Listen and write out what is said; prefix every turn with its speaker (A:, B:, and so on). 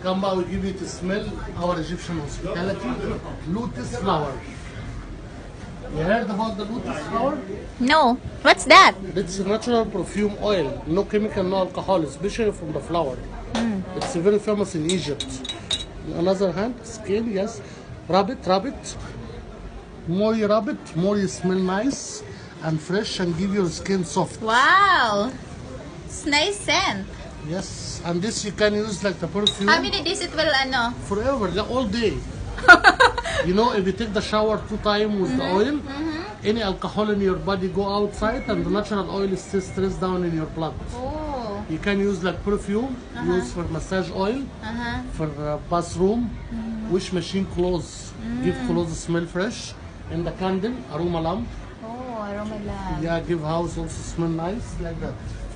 A: Come, I will give you to smell our Egyptian hospitality. Lotus flower. You heard about the lotus flower?
B: No. What's that?
A: It's a natural perfume oil. No chemical, no alcohol, especially from the flower. It's very famous in Egypt. On the other hand, skin, yes. Rub it. More you rub it, more you smell nice and fresh and give your skin soft.
B: Wow. It's nice scent.
A: Yes, and this you can use like the perfume.
B: How many days it will ano?
A: Forever, all day. You know, if you take the shower 2 times with the oil, any alcohol in your body go outside and the natural oil stays stressed down in your blood.
B: Oh.
A: You can use like perfume, use for massage oil, for bathroom, wash machine clothes, give clothes smell fresh, and the candle, aroma lamp.
B: Oh, aroma lamp.
A: Yeah, give house also smell nice like that.